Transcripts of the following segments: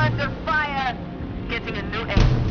under fire! Getting a new aim.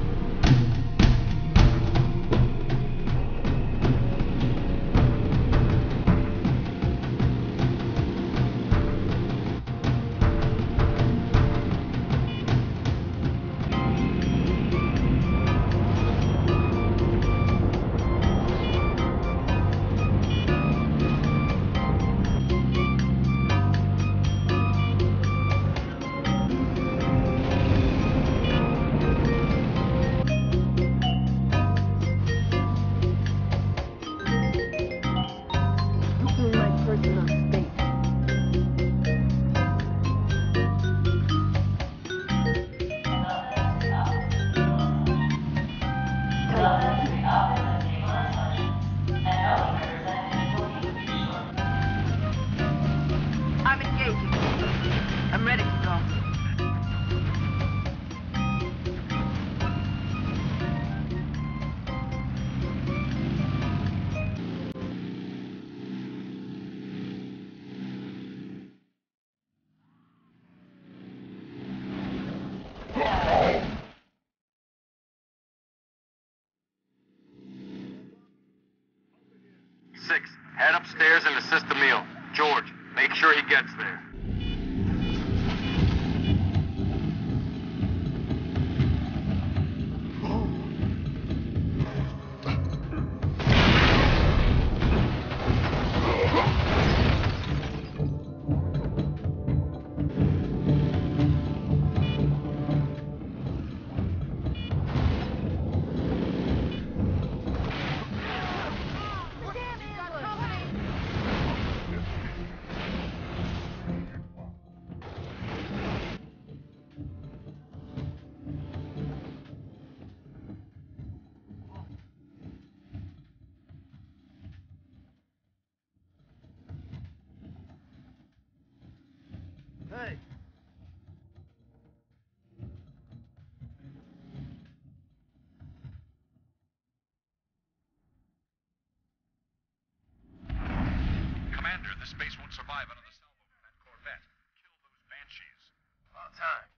I'm engaging. I'm ready to go. Six, head upstairs and assist Emil. George, make sure he gets there. Hey! Commander, this base won't survive another salvo from that Corvette. Kill those Banshees. About time.